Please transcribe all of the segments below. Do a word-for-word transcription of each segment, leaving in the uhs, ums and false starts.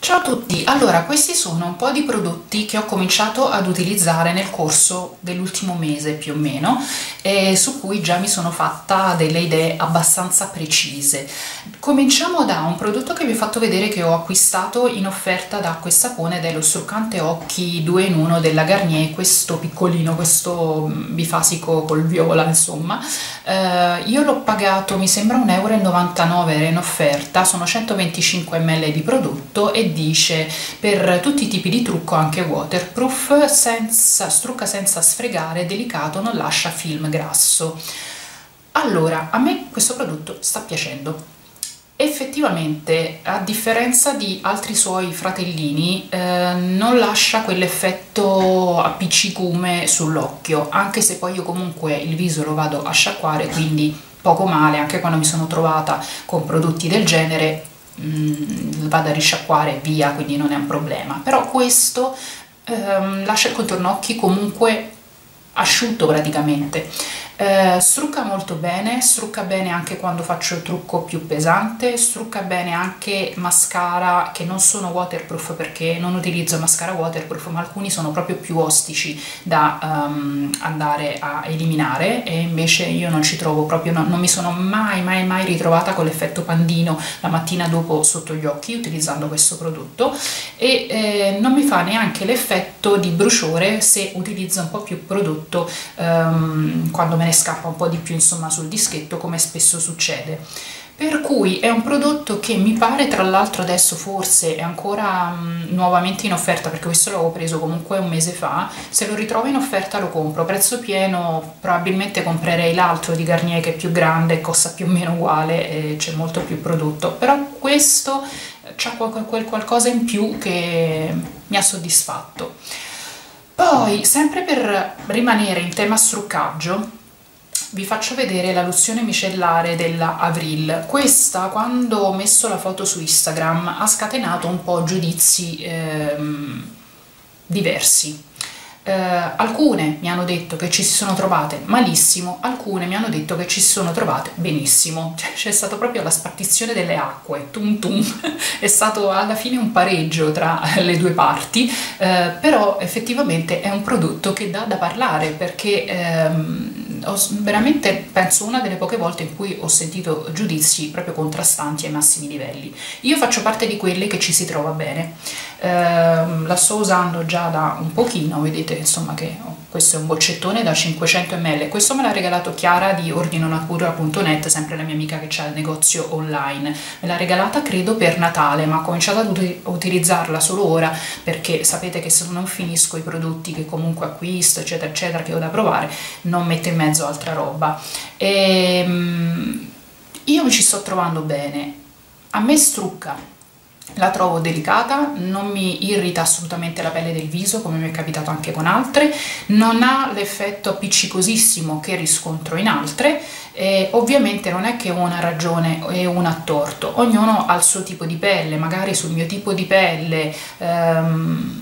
Ciao a tutti, allora questi sono un po' di prodotti che ho cominciato ad utilizzare nel corso dell'ultimo mese più o meno e su cui già mi sono fatta delle idee abbastanza precise. Cominciamo da un prodotto che vi ho fatto vedere che ho acquistato in offerta da Acquestapone ed è lo struccante occhi due in uno della Garnier, questo piccolino, questo bifasico col viola insomma. Eh, io l'ho pagato mi sembra un euro e novantanove, era in offerta, sono centoventicinque millilitri di prodotto e dice per tutti i tipi di trucco, anche waterproof, senza, strucca senza sfregare, delicato, non lascia film grasso. Allora, a me questo prodotto sta piacendo. Effettivamente, a differenza di altri suoi fratellini, eh, non lascia quell'effetto appiccicume sull'occhio, anche se poi io comunque il viso lo vado a sciacquare, quindi poco male, anche quando mi sono trovata con prodotti del genere mh, vado a risciacquare via, quindi non è un problema. Però questo ehm, lascia il contorno occhi comunque asciutto praticamente. Eh, strucca molto bene, strucca bene anche quando faccio il trucco più pesante, strucca bene anche mascara che non sono waterproof, perché non utilizzo mascara waterproof, ma alcuni sono proprio più ostici da um, andare a eliminare e invece io non ci trovo proprio, no, non mi sono mai mai mai ritrovata con l'effetto pandino la mattina dopo sotto gli occhi utilizzando questo prodotto e eh, non mi fa neanche l'effetto di bruciore se utilizzo un po' più prodotto um, quando me ne scappa un po' di più insomma sul dischetto, come spesso succede. Per cui è un prodotto che mi pare, tra l'altro adesso forse è ancora mh, nuovamente in offerta, perché questo l'avevo preso comunque un mese fa. Se lo ritrovo in offerta lo compro, prezzo pieno probabilmente comprerei l'altro di Garnier che è più grande, costa più o meno uguale e c'è molto più prodotto, però questo c'ha quel qualcosa in più che mi ha soddisfatto. Poi, sempre per rimanere in tema struccaggio, vi faccio vedere la lozione micellare della Avril. Questa, quando ho messo la foto su Instagram, ha scatenato un po' giudizi ehm, diversi. Eh, alcune mi hanno detto che ci si sono trovate malissimo, alcune mi hanno detto che ci si sono trovate benissimo. Cioè, c'è stata proprio la spartizione delle acque, tum tum. È stato alla fine un pareggio tra le due parti, eh, però effettivamente è un prodotto che dà da parlare, perché ehm, ho veramente, penso, una delle poche volte in cui ho sentito giudizi proprio contrastanti ai massimi livelli. Io faccio parte di quelle che ci si trova bene. Eh, la sto usando già da un pochino, vedete insomma che oh, questo è un boccettone da cinquecento millilitri, questo me l'ha regalato Chiara di ordinonatura punto net, sempre la mia amica che ha il negozio online, me l'ha regalata credo per Natale, ma ho cominciato ad ut utilizzarla solo ora perché sapete che se non finisco i prodotti che comunque acquisto eccetera eccetera che ho da provare, non metto in mezzo altra roba. E, um, io mi ci sto trovando bene, a me strucca, la trovo delicata, non mi irrita assolutamente la pelle del viso come mi è capitato anche con altre, non ha l'effetto appiccicosissimo che riscontro in altre e ovviamente non è che una ha ragione e una ha torto, ognuno ha il suo tipo di pelle, magari sul mio tipo di pelle ehm,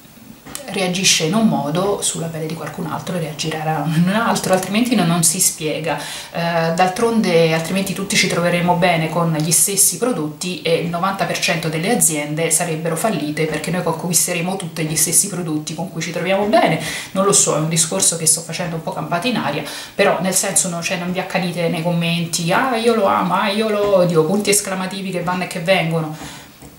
reagisce in un modo, sulla pelle di qualcun altro reagirà in un altro, altrimenti non, non si spiega. Eh, d'altronde altrimenti tutti ci troveremo bene con gli stessi prodotti e il novanta per cento delle aziende sarebbero fallite perché noi conquisteremo tutti gli stessi prodotti con cui ci troviamo bene. Non lo so, è un discorso che sto facendo un po' campato in aria, però nel senso non, cioè, non vi accanite nei commenti ah io lo amo, ah io lo odio, punti esclamativi che vanno e che vengono.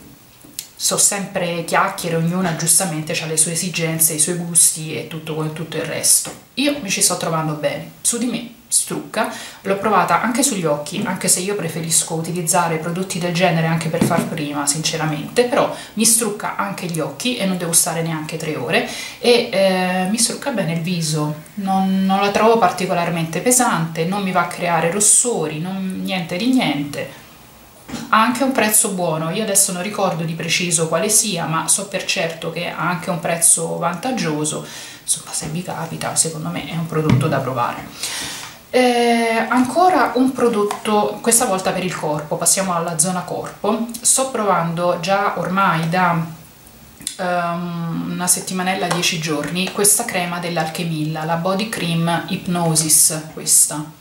So sempre chiacchiere, ognuna giustamente ha le sue esigenze, i suoi gusti e tutto, tutto il resto. Io mi ci sto trovando bene, su di me strucca, l'ho provata anche sugli occhi, anche se io preferisco utilizzare prodotti del genere anche per far prima sinceramente, però mi strucca anche gli occhi e non devo stare neanche tre ore e eh, mi strucca bene il viso, non, non la trovo particolarmente pesante, non mi va a creare rossori, non, niente di niente. Ha anche un prezzo buono, io adesso non ricordo di preciso quale sia, ma so per certo che ha anche un prezzo vantaggioso, insomma se vi capita secondo me è un prodotto da provare. Eh, ancora un prodotto, questa volta per il corpo, passiamo alla zona corpo, sto provando già ormai da um, una settimanella, dieci giorni, questa crema dell'Alchemilla, la Body Cream Hypnosis, questa.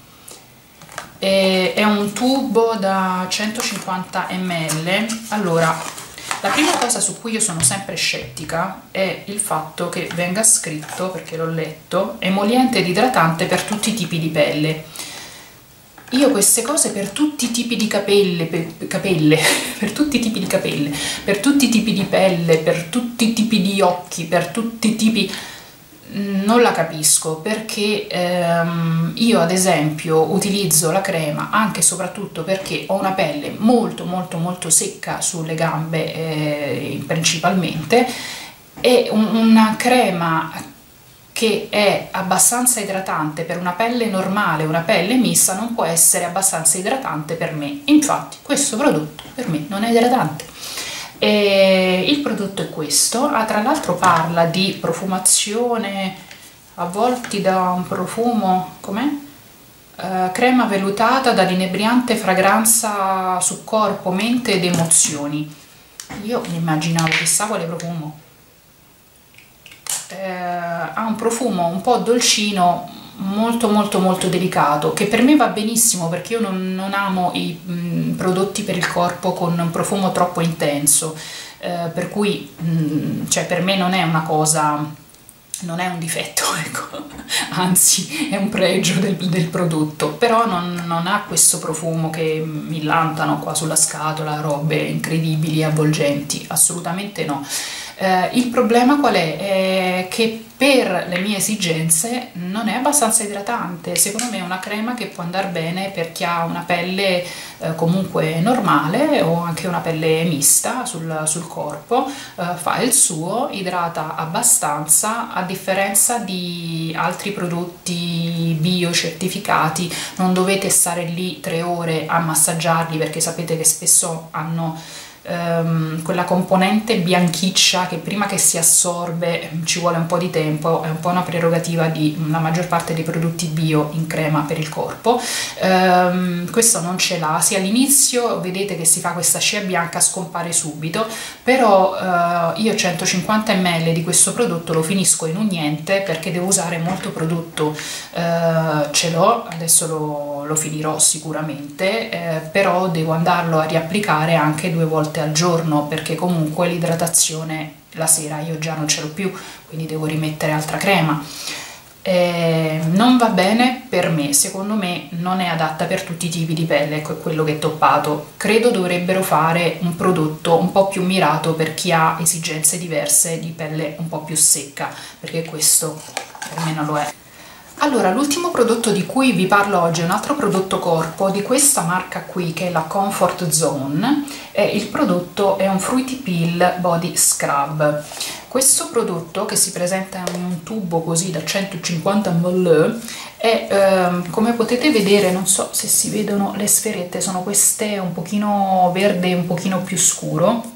È un tubo da centocinquanta millilitri. Allora, La prima cosa su cui io sono sempre scettica è il fatto che venga scritto, perché l'ho letto, emoliente ed idratante per tutti i tipi di pelle. Io queste cose per tutti i tipi di capelle, per, capelle, per tutti i tipi di capelle, per tutti i tipi di pelle, per tutti i tipi di occhi, per tutti i tipi... non la capisco, perché ehm, io ad esempio utilizzo la crema anche e soprattutto perché ho una pelle molto molto molto secca sulle gambe eh, principalmente, e un, una crema che è abbastanza idratante per una pelle normale, una pelle mista, non può essere abbastanza idratante per me. Infatti questo prodotto per me non è idratante. E il prodotto è questo. Ah, tra l'altro parla di profumazione avvolti da un profumo, com'è? Uh, crema vellutata dall'inebriante fragranza su corpo, mente ed emozioni. Io mi immaginavo chissà quale profumo. Uh, ha un profumo un po' dolcino, molto molto molto delicato, che per me va benissimo perché io non, non amo i mh, prodotti per il corpo con un profumo troppo intenso, eh, per cui mh, cioè per me non è una cosa, non è un difetto, ecco, anzi è un pregio del, del prodotto, però non, non ha questo profumo che mi lantano qua sulla scatola, robe incredibili, avvolgenti, assolutamente no. Eh, il problema qual è? È che per le mie esigenze non è abbastanza idratante. Secondo me è una crema che può andare bene per chi ha una pelle eh, comunque normale o anche una pelle mista sul, sul corpo, eh, fa il suo, idrata abbastanza, a differenza di altri prodotti bio certificati. Non dovete stare lì tre ore a massaggiarli perché sapete che spesso hanno Um, quella componente bianchiccia che prima che si assorbe ci vuole un po' di tempo, è un po' una prerogativa di la maggior parte dei prodotti bio in crema per il corpo. Um, questo non ce l'ha, sì, all'inizio vedete che si fa questa scia bianca, scompare subito, però uh, io centocinquanta millilitri di questo prodotto lo finisco in un niente perché devo usare molto prodotto, uh, ce l'ho, adesso lo, lo finirò sicuramente, eh, però devo andarlo a riapplicare anche due volte al giorno perché comunque l'idratazione la sera io già non ce l'ho più, quindi devo rimettere altra crema. Eh, non va bene per me, secondo me non è adatta per tutti i tipi di pelle, ecco, è quello che è toppato. Credo dovrebbero fare un prodotto un po' più mirato per chi ha esigenze diverse di pelle un po' più secca, perché questo per me non lo è. Allora, l'ultimo prodotto di cui vi parlo oggi è un altro prodotto corpo di questa marca qui, che è la Comfort Zone, e il prodotto è un Fruity Peel Body Scrub. Questo prodotto, che si presenta in un tubo così da centocinquanta millilitri, è ehm, come potete vedere, non so se si vedono le sferette, sono queste un pochino verde, un pochino più scuro.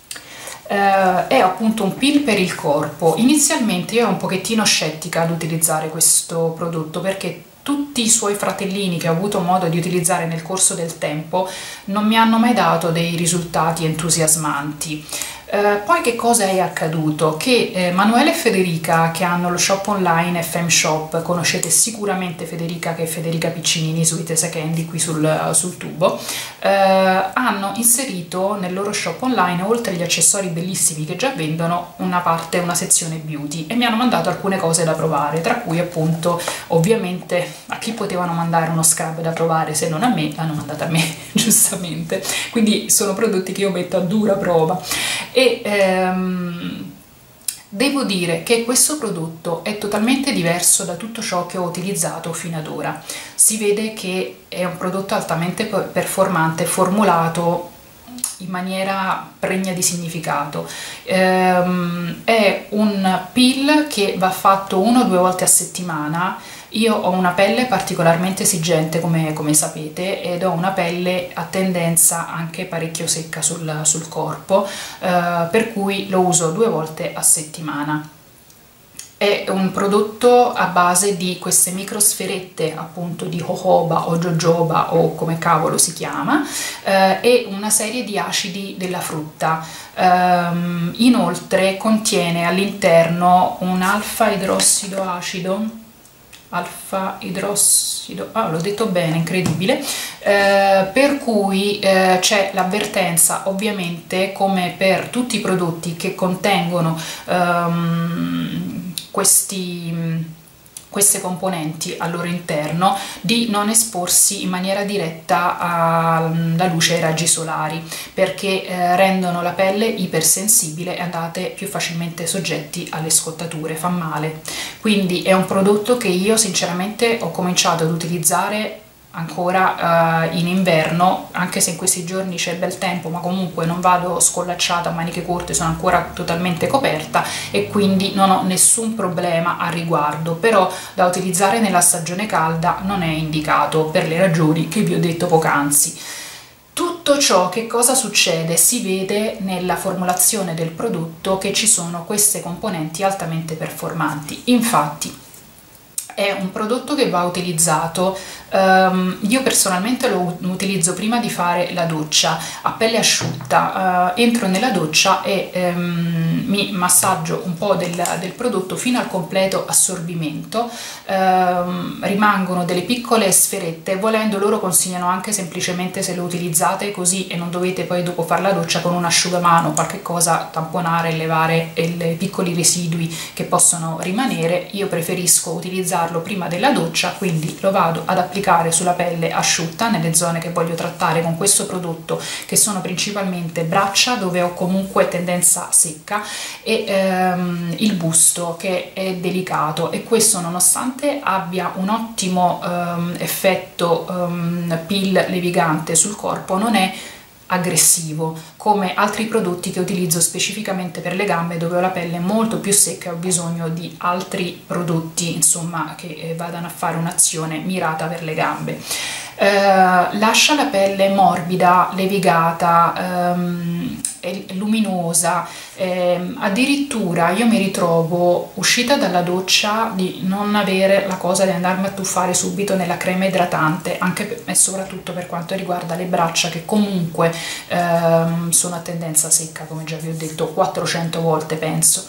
Uh, è appunto un peel per il corpo. Inizialmente io ero un pochettino scettica ad utilizzare questo prodotto perché tutti i suoi fratellini che ho avuto modo di utilizzare nel corso del tempo non mi hanno mai dato dei risultati entusiasmanti. Uh, poi che cosa è accaduto? Che eh, Manuela e Federica, che hanno lo shop online F M Shop, conoscete sicuramente Federica, che è Federica Piccinini su Ite Secondi qui sul, sul tubo, eh, hanno inserito nel loro shop online, oltre agli accessori bellissimi che già vendono, una parte, una sezione beauty, e mi hanno mandato alcune cose da provare, tra cui appunto, ovviamente, a chi potevano mandare uno scrub da provare se non a me, l'hanno mandato a me giustamente, quindi sono prodotti che io metto a dura prova. E ehm, devo dire che questo prodotto è totalmente diverso da tutto ciò che ho utilizzato fino ad ora. Si vede che è un prodotto altamente performante, formulato in maniera pregna di significato. Ehm, è un peel che va fatto uno o due volte a settimana. Io ho una pelle particolarmente esigente, come, come sapete, ed ho una pelle a tendenza anche parecchio secca sul, sul corpo, eh, per cui lo uso due volte a settimana. È un prodotto a base di queste microsferette appunto di jojoba o jojoba o come cavolo si chiama, eh, e una serie di acidi della frutta. Um, inoltre contiene all'interno un alfa idrossido acido alfa idrossido, ah, l'ho detto bene, incredibile, eh, per cui eh, c'è l'avvertenza ovviamente, come per tutti i prodotti che contengono ehm, questi queste componenti al loro interno, di non esporsi in maniera diretta alla luce e ai raggi solari, perché eh, rendono la pelle ipersensibile e andate più facilmente soggetti alle scottature, fa male. Quindi è un prodotto che io sinceramente ho cominciato ad utilizzare ancora uh, in inverno, anche se in questi giorni c'è bel tempo, ma comunque non vado scollacciata a maniche corte, sono ancora totalmente coperta e quindi non ho nessun problema a riguardo, però da utilizzare nella stagione calda non è indicato per le ragioni che vi ho detto poc'anzi. Tutto ciò, che cosa succede? Si vede nella formulazione del prodotto che ci sono queste componenti altamente performanti. Infatti è un prodotto che va utilizzato, um, io personalmente lo utilizzo prima di fare la doccia a pelle asciutta, uh, entro nella doccia e um, mi massaggio un po' del, del prodotto fino al completo assorbimento, um, rimangono delle piccole sferette, volendo loro consigliano anche semplicemente, se lo utilizzate così e non dovete poi dopo fare la doccia, con un asciugamano qualche cosa tamponare e levare i piccoli residui che possono rimanere. Io preferisco utilizzare prima della doccia, quindi lo vado ad applicare sulla pelle asciutta, nelle zone che voglio trattare con questo prodotto, che sono principalmente braccia, dove ho comunque tendenza secca, e ehm, il busto, che è delicato, e questo nonostante abbia un ottimo ehm, effetto ehm, peel levigante sul corpo, non è aggressivo come altri prodotti che utilizzo specificamente per le gambe, dove ho la pelle molto più secca e ho bisogno di altri prodotti, insomma, che vadano a fare un'azione mirata per le gambe. Eh, lascia la pelle morbida, levigata, ehm, luminosa, ehm, addirittura io mi ritrovo uscita dalla doccia di non avere la cosa di andarmi a tuffare subito nella crema idratante, anche per, e soprattutto per quanto riguarda le braccia, che comunque ehm, sono a tendenza secca, come già vi ho detto quattrocento volte penso.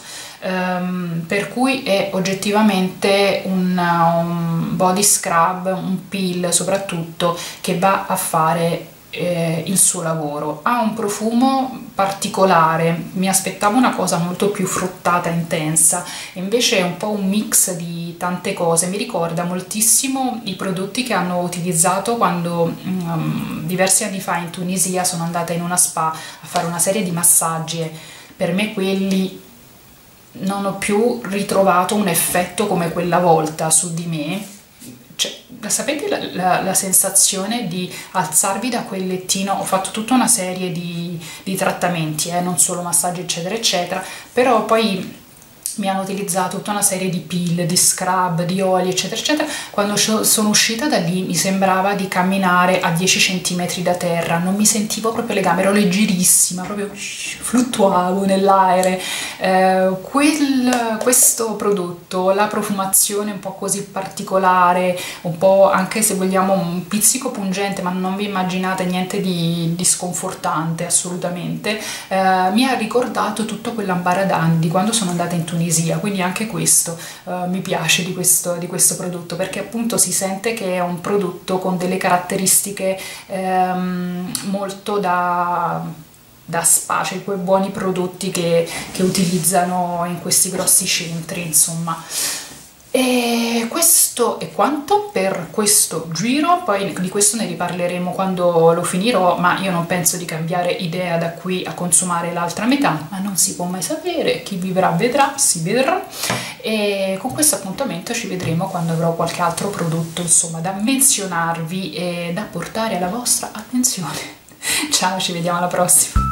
Um, per cui è oggettivamente un, un body scrub, un peel soprattutto, che va a fare eh, il suo lavoro. Ha un profumo particolare, mi aspettavo una cosa molto più fruttata, intensa, invece è un po' un mix di tante cose. Mi ricorda moltissimo i prodotti che hanno utilizzato quando um, diversi anni fa in Tunisia sono andata in una spa a fare una serie di massaggi, e per me quelli non ho più ritrovato un effetto come quella volta su di me. Cioè, sapete la, la, la sensazione di alzarvi da quel lettino? Ho fatto tutta una serie di, di trattamenti, eh, non solo massaggi eccetera eccetera, però poi mi hanno utilizzato tutta una serie di peel, di scrub, di oli eccetera eccetera. Quando sono uscita da lì mi sembrava di camminare a dieci centimetri da terra, non mi sentivo proprio le gambe, ero leggerissima, proprio fluttuavo nell'aere. Eh, quel, questo prodotto, la profumazione un po' così particolare, un po' anche, se vogliamo, un pizzico pungente, ma non vi immaginate niente di, di sconfortante assolutamente, eh, mi ha ricordato tutto quell'ambaradan di quando sono andata in Tunisia. Quindi anche questo uh, mi piace di questo, di questo prodotto, perché appunto si sente che è un prodotto con delle caratteristiche ehm, molto da, da spa, cioè quei buoni prodotti che, che utilizzano in questi grossi centri, insomma. E questo è quanto per questo giro, poi di questo ne riparleremo quando lo finirò, ma io non penso di cambiare idea da qui a consumare l'altra metà, ma non si può mai sapere, chi vivrà vedrà, si vedrà. E con questo appuntamento ci vedremo quando avrò qualche altro prodotto, insomma, da menzionarvi e da portare alla vostra attenzione. Ciao, ci vediamo alla prossima!